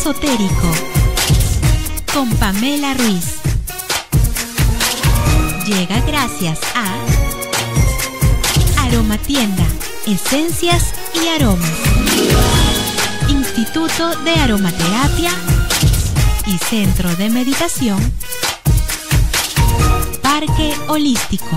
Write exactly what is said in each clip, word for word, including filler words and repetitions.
Esotérico con Pamela Ruiz. Llega gracias a Aromatienda, Esencias y Aromas, Instituto de Aromaterapia y Centro de Meditación Parque Holístico.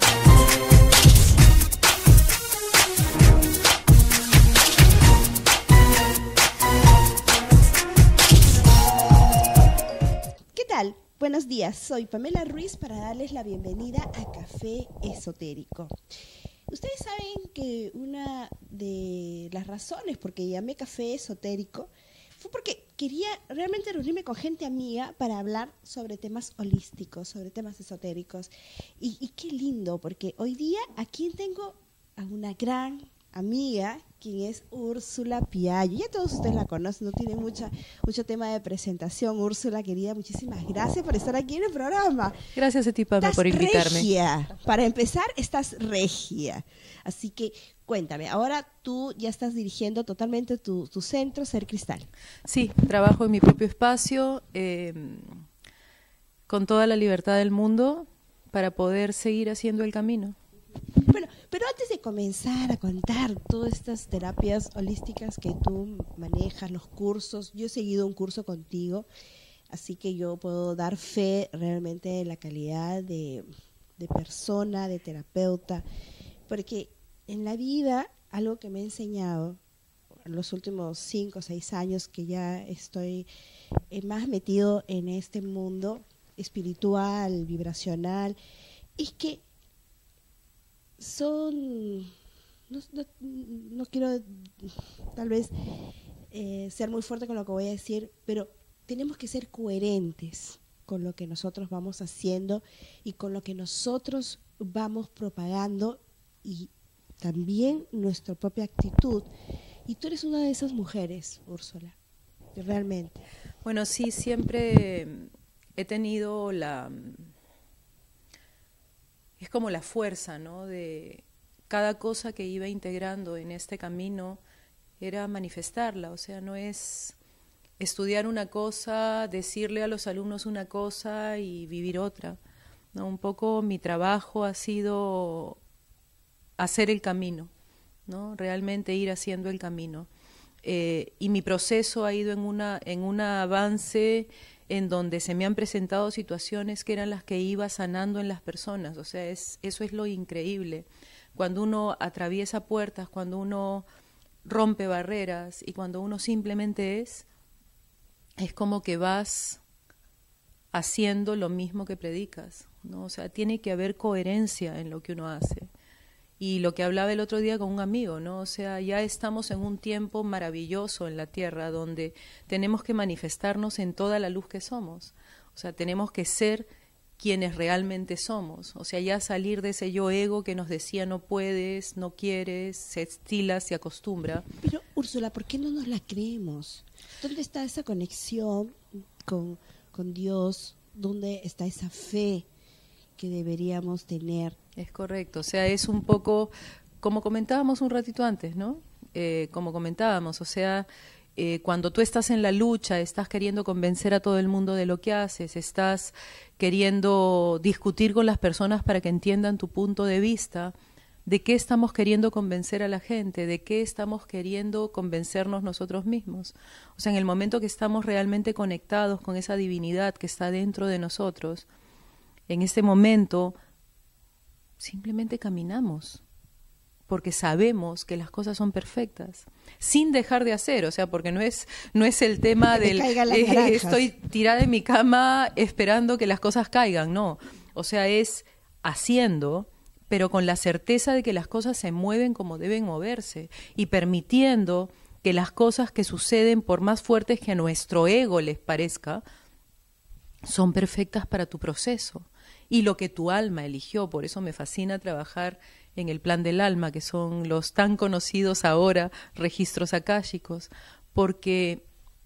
¿Qué tal? Buenos días, soy Pamela Ruiz para darles la bienvenida a Café Esotérico. Ustedes saben que una de las razones por que llamé Café Esotérico fue porque quería realmente reunirme con gente amiga para hablar sobre temas holísticos, sobre temas esotéricos. Y, y qué lindo, porque hoy día aquí tengo a una gran amiga, quien es Úrsula Piaggio. Ya todos ustedes la conocen, no tiene mucha, mucho tema de presentación. Úrsula, querida, muchísimas gracias por estar aquí en el programa. Gracias a ti, Pamela, por invitarme. Regia. Para empezar, estás regia. Así que cuéntame, ahora tú ya estás dirigiendo totalmente tu, tu centro, Ser Cristal. Sí, trabajo en mi propio espacio, eh, con toda la libertad del mundo, para poder seguir haciendo el camino. Bueno, pero antes de comenzar a contar todas estas terapias holísticas que tú manejas, los cursos, yo he seguido un curso contigo, así que yo puedo dar fe realmente de la calidad de, de persona, de terapeuta, porque en la vida algo que me ha enseñado en los últimos cinco o seis años que ya estoy eh, más metido en este mundo espiritual, vibracional, es que son, no, no, no quiero tal vez eh, ser muy fuerte con lo que voy a decir, pero tenemos que ser coherentes con lo que nosotros vamos haciendo y con lo que nosotros vamos propagando y también nuestra propia actitud. Y tú eres una de esas mujeres, Úrsula, realmente. Bueno, sí, siempre he tenido la... Es como la fuerza, ¿no? De cada cosa que iba integrando en este camino era manifestarla, o sea, no es estudiar una cosa, decirle a los alumnos una cosa y vivir otra, ¿no? Un poco mi trabajo ha sido hacer el camino, ¿no? Realmente ir haciendo el camino. Eh, y mi proceso ha ido en una en un avance en donde se me han presentado situaciones que eran las que iba sanando en las personas. O sea, es, eso es lo increíble. Cuando uno atraviesa puertas, cuando uno rompe barreras y cuando uno simplemente es, es como que vas haciendo lo mismo que predicas, ¿no? O sea, tiene que haber coherencia en lo que uno hace. Y lo que hablaba el otro día con un amigo, ¿no? O sea, ya estamos en un tiempo maravilloso en la Tierra donde tenemos que manifestarnos en toda la luz que somos. O sea, tenemos que ser quienes realmente somos. O sea, ya salir de ese yo ego que nos decía no puedes, no quieres, se estila, se acostumbra. Pero, Úrsula, ¿por qué no nos la creemos? ¿Dónde está esa conexión con, con Dios? ¿Dónde está esa fe que deberíamos tener? Es correcto, o sea, es un poco, como comentábamos un ratito antes, ¿no? Eh, como comentábamos, o sea, eh, cuando tú estás en la lucha, estás queriendo convencer a todo el mundo de lo que haces, estás queriendo discutir con las personas para que entiendan tu punto de vista, ¿de qué estamos queriendo convencer a la gente? ¿De qué estamos queriendo convencernos nosotros mismos? O sea, en el momento que estamos realmente conectados con esa divinidad que está dentro de nosotros, en este momento simplemente caminamos, porque sabemos que las cosas son perfectas, sin dejar de hacer, o sea, porque no es no es el tema del eh, estoy tirada en mi cama esperando que las cosas caigan, no, o sea, es haciendo, pero con la certeza de que las cosas se mueven como deben moverse y permitiendo que las cosas que suceden, por más fuertes que a nuestro ego les parezca, son perfectas para tu proceso y lo que tu alma eligió. Por eso me fascina trabajar en el plan del alma, que son los tan conocidos ahora registros akáshicos, porque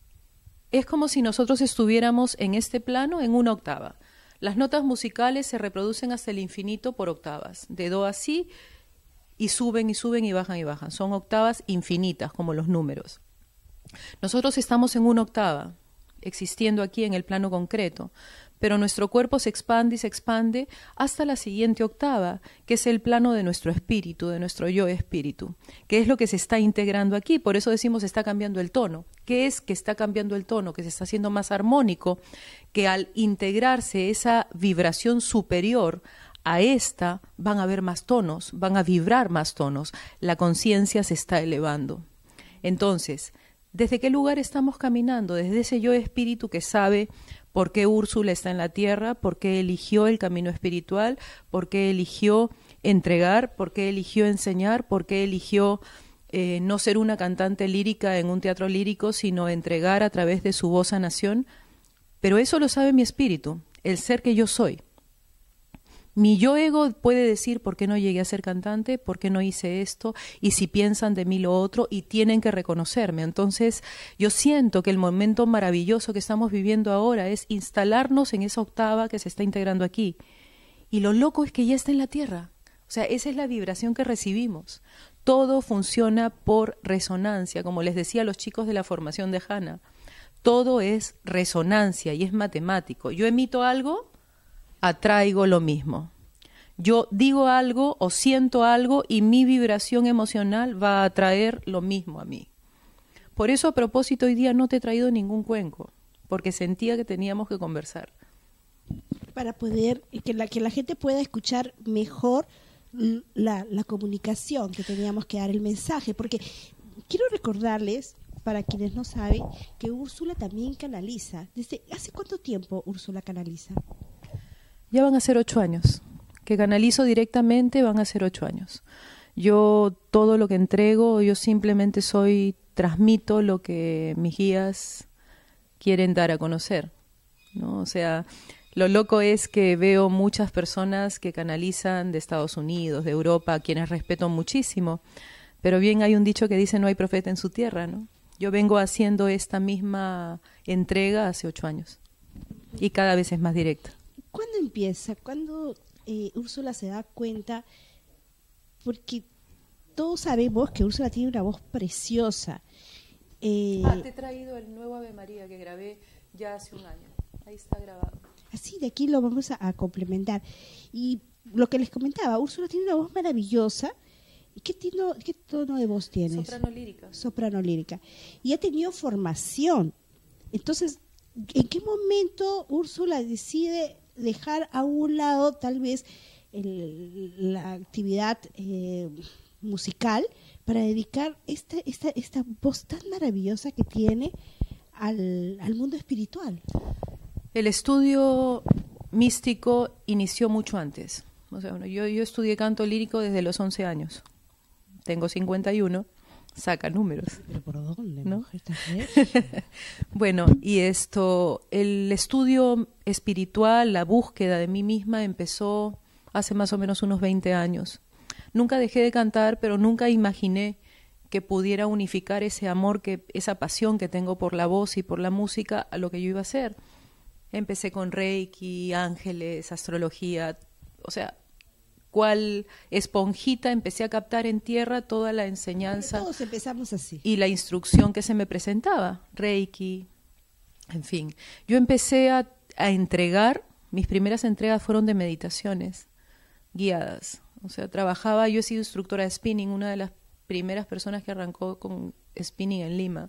es como si nosotros estuviéramos en este plano en una octava. Las notas musicales se reproducen hasta el infinito por octavas, de do a si, y suben y suben y bajan y bajan. Son octavas infinitas, como los números. Nosotros estamos en una octava, existiendo aquí en el plano concreto, pero nuestro cuerpo se expande y se expande hasta la siguiente octava, que es el plano de nuestro espíritu, de nuestro yo espíritu, que es lo que se está integrando aquí. Por eso decimos está cambiando el tono. ¿Qué es que está cambiando el tono? Que se está haciendo más armónico, que al integrarse esa vibración superior a esta van a haber más tonos, van a vibrar más tonos. La conciencia se está elevando. Entonces, ¿desde qué lugar estamos caminando? Desde ese yo espíritu que sabe por qué Úrsula está en la tierra, por qué eligió el camino espiritual, por qué eligió entregar, por qué eligió enseñar, por qué eligió eh, no ser una cantante lírica en un teatro lírico, sino entregar a través de su voz a nación. Pero eso lo sabe mi espíritu, el ser que yo soy. Mi yo ego puede decir por qué no llegué a ser cantante, por qué no hice esto, y si piensan de mí lo otro, y tienen que reconocerme. Entonces, yo siento que el momento maravilloso que estamos viviendo ahora es instalarnos en esa octava que se está integrando aquí. Y lo loco es que ya está en la tierra. O sea, esa es la vibración que recibimos. Todo funciona por resonancia, como les decía a los chicos de la formación de Hanna. Todo es resonancia y es matemático. Yo emito algo, atraigo lo mismo. Yo digo algo o siento algo y mi vibración emocional va a atraer lo mismo a mí. Por eso, a propósito, hoy día no te he traído ningún cuenco, porque sentía que teníamos que conversar. Para poder, que la, que la gente pueda escuchar mejor la, la comunicación que teníamos que dar, el mensaje, porque quiero recordarles, para quienes no saben, que Úrsula también canaliza. ¿Desde hace cuánto tiempo Úrsula canaliza? Ya van a ser ocho años. Que canalizo directamente van a ser ocho años. Yo todo lo que entrego, yo simplemente soy, transmito lo que mis guías quieren dar a conocer, ¿no? O sea, lo loco es que veo muchas personas que canalizan de Estados Unidos, de Europa, a quienes respeto muchísimo, pero bien hay un dicho que dice no hay profeta en su tierra, ¿no? Yo vengo haciendo esta misma entrega hace ocho años y cada vez es más directa. ¿Cuándo empieza? ¿Cuándo eh, Úrsula se da cuenta? Porque todos sabemos que Úrsula tiene una voz preciosa. Eh, ah, te he traído el nuevo Ave María que grabé ya hace un año. Ahí está grabado. Así, de aquí lo vamos a, a complementar. Y lo que les comentaba, Úrsula tiene una voz maravillosa. ¿Qué, tino, ¿Qué tono de voz tienes? Soprano lírica. Soprano lírica. Y ha tenido formación. Entonces, ¿en qué momento Úrsula decide dejar a un lado tal vez el, la actividad eh, musical para dedicar esta, esta, esta voz tan maravillosa que tiene al, al mundo espiritual? El estudio místico inició mucho antes. O sea, bueno, yo, yo estudié canto lírico desde los once años. Tengo cincuenta y uno, saca números. ¿Pero por dónde, ¿no? mujer, estás bien? Bueno, y esto, el estudio espiritual, la búsqueda de mí misma empezó hace más o menos unos veinte años. Nunca dejé de cantar, pero nunca imaginé que pudiera unificar ese amor, que, esa pasión que tengo por la voz y por la música a lo que yo iba a hacer. Empecé con Reiki, ángeles, astrología, o sea, cual esponjita empecé a captar en tierra toda la enseñanza. Todos empezamos así. Y la instrucción que se me presentaba, Reiki, en fin. Yo empecé a, a entregar, mis primeras entregas fueron de meditaciones guiadas. O sea, trabajaba, yo he sido instructora de spinning, una de las primeras personas que arrancó con spinning en Lima.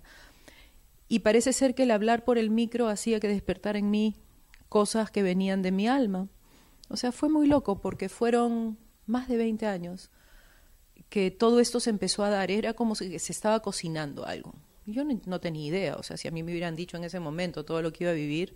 Y parece ser que el hablar por el micro hacía que despertara en mí cosas que venían de mi alma. O sea, fue muy loco porque fueron más de veinte años que todo esto se empezó a dar. Era como si se estaba cocinando algo. Yo no, no tenía idea. O sea, si a mí me hubieran dicho en ese momento todo lo que iba a vivir.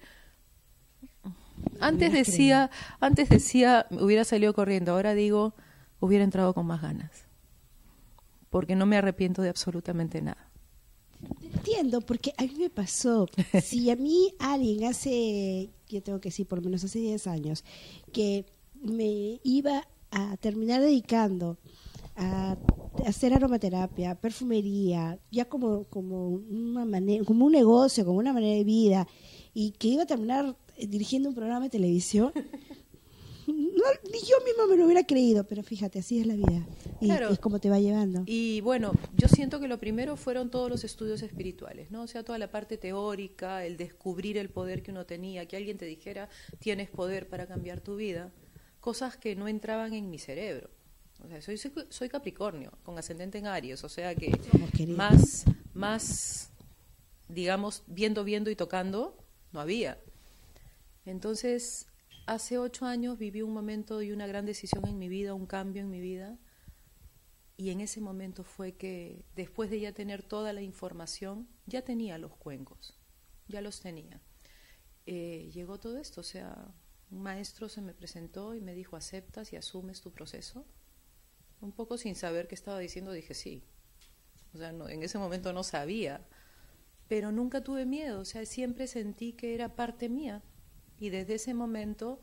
Antes decía, antes decía, hubiera salido corriendo. Ahora digo, hubiera entrado con más ganas. Porque no me arrepiento de absolutamente nada. Entiendo, porque a mí me pasó. Si a mí alguien hace, yo tengo que decir, por lo menos hace diez años, que me iba a terminar dedicando a hacer aromaterapia, perfumería, ya como, como, una manera, como un negocio, como una manera de vida, y que iba a terminar dirigiendo un programa de televisión, no, ni yo misma me lo hubiera creído, pero fíjate, así es la vida. Y Claro. es como te va llevando. Y bueno, yo siento que lo primero fueron todos los estudios espirituales, ¿no? O sea, toda la parte teórica, el descubrir el poder que uno tenía, que alguien te dijera, tienes poder para cambiar tu vida, cosas que no entraban en mi cerebro. O sea, soy, soy, soy Capricornio, con ascendente en Aries, o sea que Somos queridos. más, más, digamos, viendo, viendo y tocando, no había. Entonces, hace ocho años viví un momento y una gran decisión en mi vida, un cambio en mi vida, y en ese momento fue que, después de ya tener toda la información, ya tenía los cuencos, ya los tenía. Eh, llegó todo esto, o sea, un maestro se me presentó y me dijo, ¿aceptas y asumes tu proceso? Un poco sin saber qué estaba diciendo, dije sí. O sea, no, en ese momento no sabía, pero nunca tuve miedo, o sea, siempre sentí que era parte mía. Y desde ese momento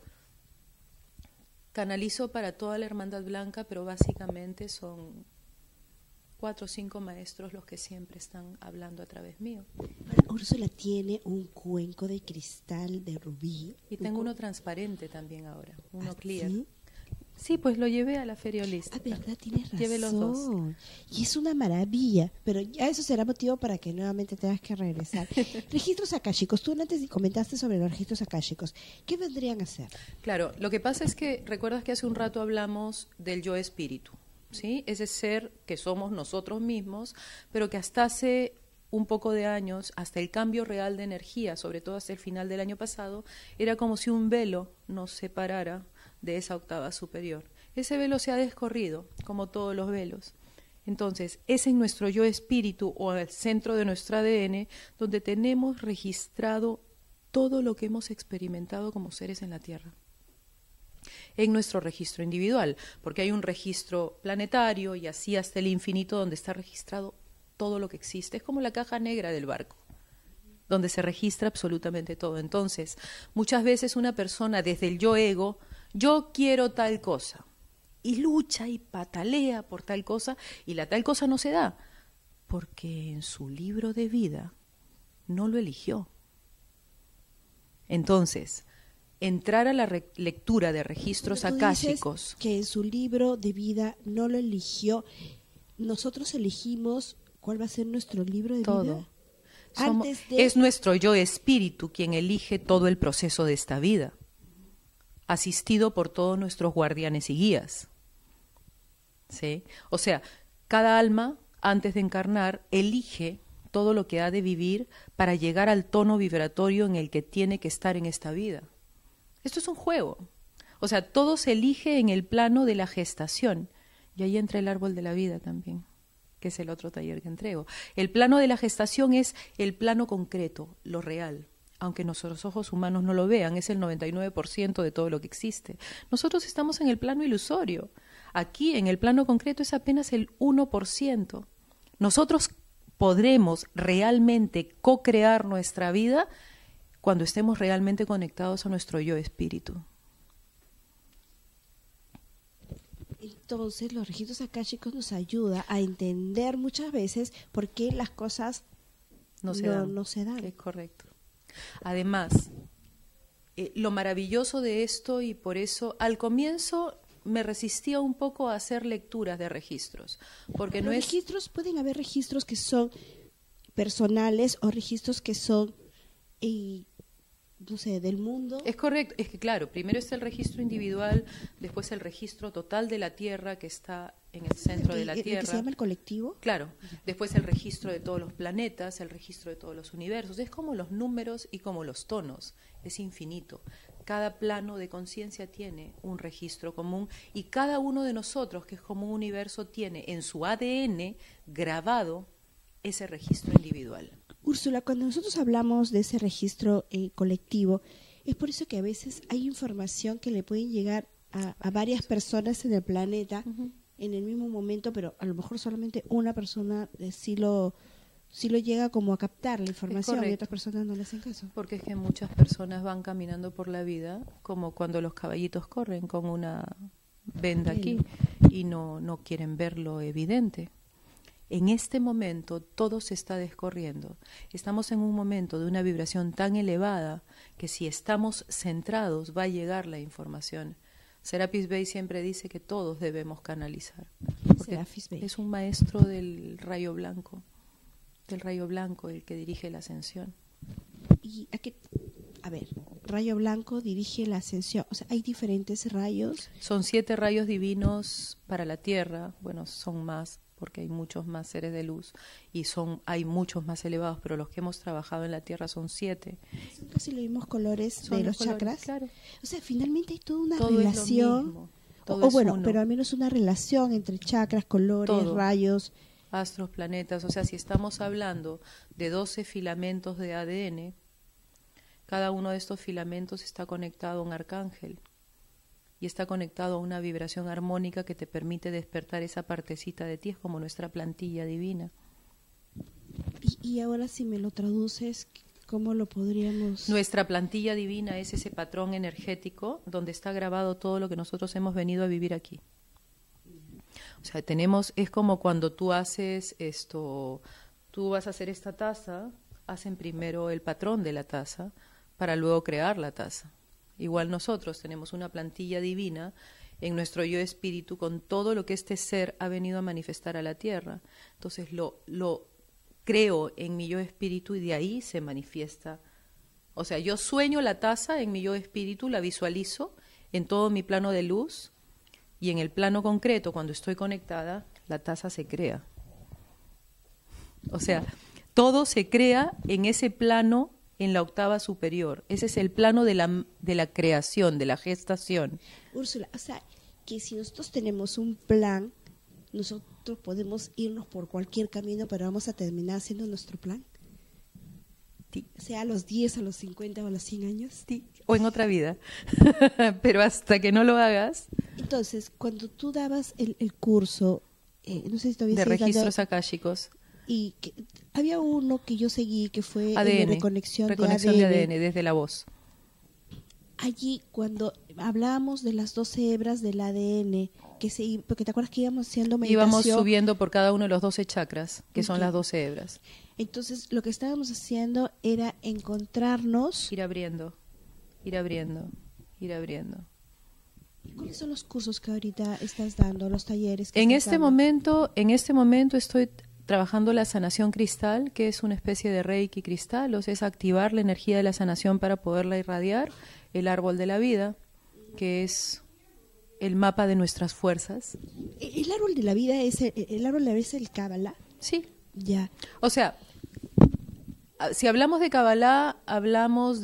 canalizo para toda la Hermandad Blanca, pero básicamente son cuatro o cinco maestros los que siempre están hablando a través mío. Ahora, Úrsula tiene un cuenco de cristal de rubí. Y tengo uno transparente también ahora, uno ¿Ah, clear. sí? Sí, pues lo llevé a la feria holística. Ah, verdad, tienes razón. Llevé los dos. Y es una maravilla, pero ya eso será motivo para que nuevamente tengas que regresar. Registros akáshicos. Tú antes comentaste sobre los registros akáshicos. ¿Qué vendrían a ser? Claro, lo que pasa es que, recuerdas que hace un rato hablamos del yo espíritu, ¿sí? Ese ser que somos nosotros mismos, pero que hasta hace un poco de años, hasta el cambio real de energía, sobre todo hasta el final del año pasado, era como si un velo nos separara de esa octava superior. Ese velo se ha descorrido, como todos los velos. Entonces, es en nuestro yo espíritu o el centro de nuestro A D N donde tenemos registrado todo lo que hemos experimentado como seres en la Tierra. En nuestro registro individual, porque hay un registro planetario y así hasta el infinito donde está registrado todo lo que existe. Es como la caja negra del barco, donde se registra absolutamente todo. Entonces, muchas veces una persona desde el yo ego, yo quiero tal cosa, y lucha y patalea por tal cosa, y la tal cosa no se da, porque en su libro de vida no lo eligió. Entonces, entrar a la re- lectura de registros Cuando tú dices akáshicos. que en su libro de vida no lo eligió, nosotros elegimos cuál va a ser nuestro libro de Todo. vida. Somos- Antes de... Es nuestro yo espíritu quien elige todo el proceso de esta vida, asistido por todos nuestros guardianes y guías. ¿Sí? O sea, cada alma, antes de encarnar, elige todo lo que ha de vivir para llegar al tono vibratorio en el que tiene que estar en esta vida. Esto es un juego. O sea, todo se elige en el plano de la gestación. Y ahí entra el árbol de la vida también, que es el otro taller que entrego. El plano de la gestación es el plano concreto, lo real. Aunque nuestros ojos humanos no lo vean, es el noventa y nueve por ciento de todo lo que existe. Nosotros estamos en el plano ilusorio. Aquí, en el plano concreto, es apenas el uno por ciento. Nosotros podremos realmente co-crear nuestra vida cuando estemos realmente conectados a nuestro yo espíritu. Entonces, los registros akáshicos nos ayudan a entender muchas veces por qué las cosas No se no, dan. no se dan. Es correcto. Además, eh, lo maravilloso de esto, y por eso al comienzo me resistía un poco a hacer lecturas de registros, porque no Los es... registros, pueden haber registros que son personales o registros que son, eh, no sé, del mundo. Es correcto, es que claro, primero está el registro individual, después el registro total de la Tierra que está en el centro de la el, el Tierra. que se llama el colectivo. Claro, después el registro de todos los planetas, el registro de todos los universos. Es como los números y como los tonos, es infinito. Cada plano de conciencia tiene un registro común y cada uno de nosotros, que es como un universo, tiene en su A D N grabado ese registro individual. Úrsula, cuando nosotros hablamos de ese registro eh, colectivo, es por eso que a veces hay información que le pueden llegar a, a varias personas en el planeta Uh-huh. en el mismo momento, pero a lo mejor solamente una persona eh, sí lo sí lo llega como a captar la información y correcto. otras personas no le hacen caso. Porque es que muchas personas van caminando por la vida como cuando los caballitos corren con una venda aquí y no, no quieren ver lo evidente. En este momento todo se está descorriendo. Estamos en un momento de una vibración tan elevada que si estamos centrados va a llegar la información. Serapis Bey siempre dice que todos debemos canalizar. Porque Serapis Bey. es un maestro del rayo blanco, del rayo blanco, el que dirige la ascensión. Y a, qué, a ver, rayo blanco dirige la ascensión. O sea, hay diferentes rayos. Son siete rayos divinos para la Tierra. Bueno, son más, porque hay muchos más seres de luz y son hay muchos más elevados, pero los que hemos trabajado en la Tierra son siete. Son casi los mismos colores Son de los los colores, chakras. claro. O sea, finalmente hay toda una Todo es lo relación. mismo, O, todo o es bueno, uno. pero al menos una relación entre chakras, colores, Todo. rayos. Astros, planetas, o sea, si estamos hablando de doce filamentos de A D N, cada uno de estos filamentos está conectado a un arcángel y está conectado a una vibración armónica que te permite despertar esa partecita de ti, es como nuestra plantilla divina. Y, y ahora si me lo traduces, ¿cómo lo podríamos...? Nuestra plantilla divina es ese patrón energético donde está grabado todo lo que nosotros hemos venido a vivir aquí. O sea, tenemos, es como cuando tú haces esto, tú vas a hacer esta taza, hacen primero el patrón de la taza para luego crear la taza. Igual nosotros tenemos una plantilla divina en nuestro yo espíritu con todo lo que este ser ha venido a manifestar a la tierra. Entonces lo, lo creo en mi yo espíritu y de ahí se manifiesta. O sea, yo sueño la taza en mi yo espíritu, la visualizo en todo mi plano de luz. Y en el plano concreto, cuando estoy conectada, la taza se crea. O sea, todo se crea en ese plano, en la octava superior. Ese es el plano de la, de la creación, de la gestación. Úrsula, o sea, que si nosotros tenemos un plan, nosotros podemos irnos por cualquier camino, pero vamos a terminar haciendo nuestro plan. Sí. Sea a los diez, a los cincuenta o a los cien años. Sí. O en otra vida. Pero hasta que no lo hagas... Entonces, cuando tú dabas el, el curso, eh, no sé si todavía de sigues dando, registros akáshicos, y que, había uno que yo seguí que fue A D N, el de reconexión, reconexión de A D N. de A D N desde la voz. Allí, cuando hablábamos de las doce hebras del A D N, que se, i- porque te acuerdas que íbamos haciendo meditación. Íbamos subiendo por cada uno de los doce chakras, que son Ok. las doce hebras. Entonces, lo que estábamos haciendo era encontrarnos. Ir abriendo, ir abriendo, ir abriendo. ¿Cuáles son los cursos que ahorita estás dando, los talleres que En estás este dando? momento, en este momento estoy trabajando la sanación cristal, que es una especie de reiki cristal, o sea, es activar la energía de la sanación para poderla irradiar, el árbol de la vida, que es el mapa de nuestras fuerzas. El árbol de la vida es el, el árbol de la vida es el Kabbalah. Sí, Ya. o sea, si hablamos de Kabbalah, hablamos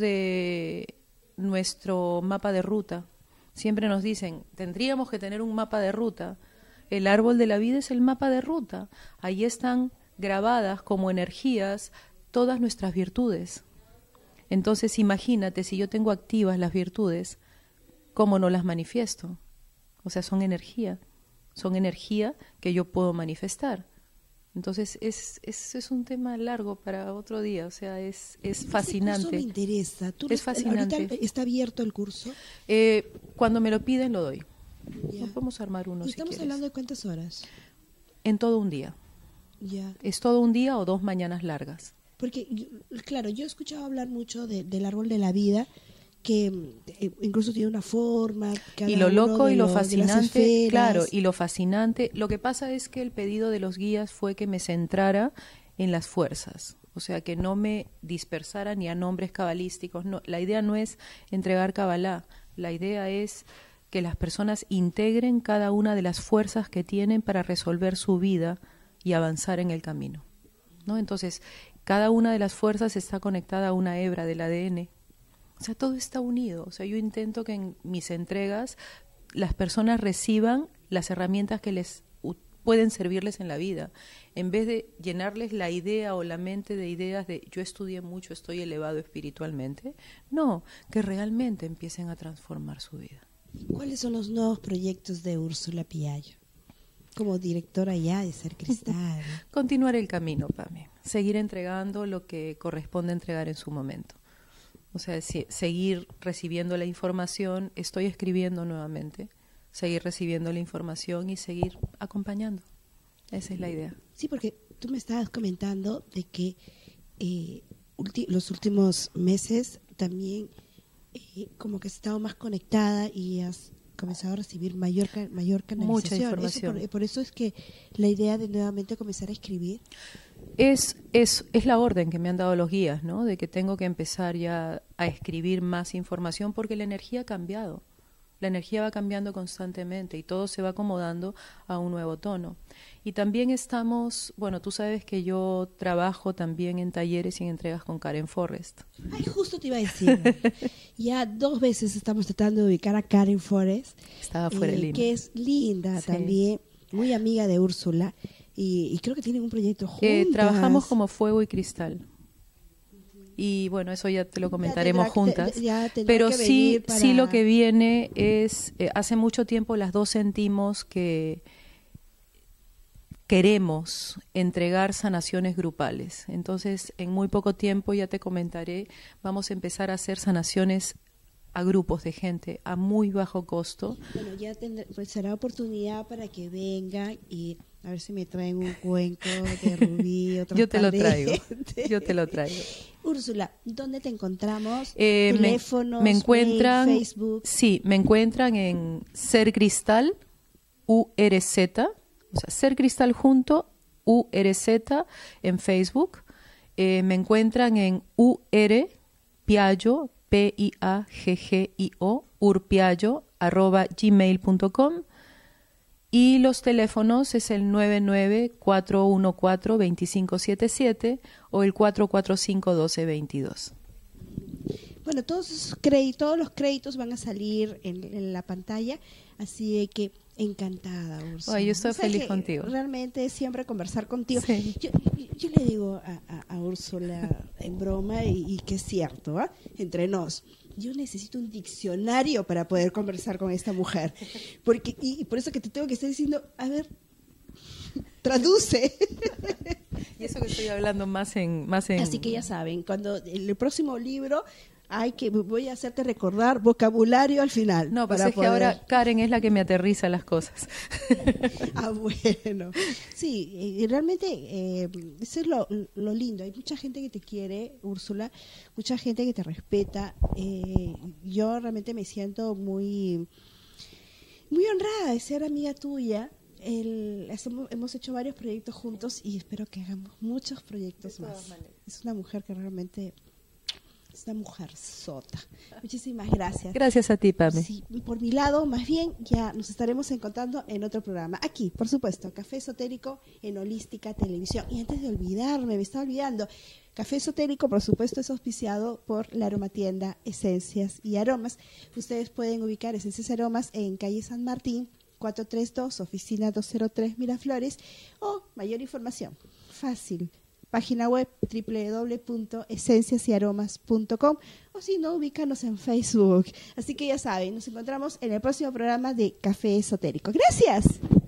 de nuestro mapa de ruta. Siempre nos dicen, tendríamos que tener un mapa de ruta. El árbol de la vida es el mapa de ruta. Ahí están grabadas como energías todas nuestras virtudes. Entonces, imagínate, si yo tengo activas las virtudes, ¿cómo no las manifiesto? O sea, son energía. Son energía que yo puedo manifestar. Entonces, es, es, es un tema largo para otro día. O sea, es, es fascinante. Ese curso me interesa. ¿Tú Es lo- fascinante. Ahorita está abierto el curso. Eh, cuando me lo piden, lo doy. Ya. Nos podemos armar uno Y si estamos quieres. hablando de cuántas horas. En todo un día. Ya. Es todo un día o dos mañanas largas. Porque, yo- claro, yo he escuchado hablar mucho de- del árbol de la vida, que eh, incluso tiene una forma. cada Y lo uno loco de y lo de las fascinante, esferas. claro, y lo fascinante, lo que pasa es que el pedido de los guías fue que me centrara en las fuerzas, o sea, que no me dispersara ni a nombres cabalísticos. No, la idea no es entregar cabalá, la idea es que las personas integren cada una de las fuerzas que tienen para resolver su vida y avanzar en el camino, ¿no? Entonces, cada una de las fuerzas está conectada a una hebra del A D N. O sea, todo está unido. O sea, yo intento que en mis entregas las personas reciban las herramientas que les u- pueden servirles en la vida, en vez de llenarles la idea o la mente de ideas de yo estudié mucho, estoy elevado espiritualmente. No, que realmente empiecen a transformar su vida. ¿Cuáles son los nuevos proyectos de Úrsula Piaggio? Como directora ya de Ser Cristal. Continuar el camino, Pame. Seguir entregando lo que corresponde entregar en su momento. O sea, si- seguir recibiendo la información, estoy escribiendo nuevamente, seguir recibiendo la información y seguir acompañando. Esa es la idea. Sí, porque tú me estabas comentando de que eh, ulti- los últimos meses también eh, como que has estado más conectada y has comenzado a recibir mayor ca- mayor canalización. Mucha Eso información. por, por eso es que la idea de nuevamente comenzar a escribir. Es, es, es la orden que me han dado los guías, ¿no? De que tengo que empezar ya a escribir más información porque la energía ha cambiado. La energía va cambiando constantemente y todo se va acomodando a un nuevo tono. Y también estamos, bueno, tú sabes que yo trabajo también en talleres y en entregas con Karen Forrest. Ay, justo te iba a decir. Ya dos veces estamos tratando de ubicar a Karen Forrest. Estaba fuera de eh, Lima. que es linda Sí. también, muy amiga de Úrsula. Y, y creo que tienen un proyecto juntas. Eh, trabajamos como fuego y cristal. Y bueno, eso ya te lo comentaremos Ya tendrá- juntas. te- ya tendrá Pero que sí, venir para- sí lo que viene es, eh, hace mucho tiempo las dos sentimos que queremos entregar sanaciones grupales. Entonces, en muy poco tiempo, ya te comentaré, vamos a empezar a hacer sanaciones a grupos de gente a muy bajo costo. Bueno, ya tendrá, pues será oportunidad para que vengan y a ver si me traen un cuenco de rubí. o Yo te lo traigo, transparente. yo te lo traigo. Úrsula, ¿dónde te encontramos? Eh, me- Teléfonos, me, encuentran, mail, Facebook. sí, me encuentran en Ser Cristal U R Z, o sea, Ser Cristal junto U R Z en Facebook. Eh, me encuentran en U R Piaggio, P I A G G I O, urpiaggio arroba gmail punto com. Y los teléfonos es el nueve nueve, cuatro uno cuatro, dos cinco siete siete o el cuatro cuatro cinco, uno dos dos dos. Bueno, todos esos créditos, todos los créditos van a salir en, en la pantalla, así de que encantada, Úrsula. Ay, yo estoy O sea, feliz que contigo. Realmente siempre conversar contigo. Sí. Yo, yo- yo le digo a, a, a Úrsula en broma y, y que es cierto, ¿ah? Entre nos. Yo necesito un diccionario para poder conversar con esta mujer, porque y, y por eso que te tengo que estar diciendo, a ver, traduce. Y eso que estoy hablando más en... Más en... Así que ya saben, cuando el próximo libro hay que voy a hacerte recordar vocabulario al final. No, pues para es que poder- ahora Karen es la que me aterriza las cosas. Ah, bueno. Sí, y realmente eh, eso es lo, lo lindo. Hay mucha gente que te quiere, Úrsula, mucha gente que te respeta. Eh, yo realmente me siento muy, muy honrada de ser amiga tuya. El, hacemos- hemos hecho varios proyectos juntos y espero que hagamos muchos proyectos De todas más. maneras. Es una mujer que realmente es una mujer sota. Muchísimas gracias. Gracias a ti, Pame. Sí, por mi lado, más bien, ya nos estaremos encontrando en otro programa. Aquí, por supuesto, Café Esotérico en Holística Televisión. Y antes de olvidarme, me estaba olvidando, Café Esotérico, por supuesto, es auspiciado por la aromatienda Esencias y Aromas. Ustedes pueden ubicar Esencias y Aromas en calle San Martín, cuatrocientos treinta y dos, oficina doscientos tres Miraflores, o mayor información, fácil, página web doble u doble u doble u punto esencias y aromas punto com, o si no, ubícanos en Facebook. Así que ya saben, nos encontramos en el próximo programa de Café Esotérico. ¡Gracias!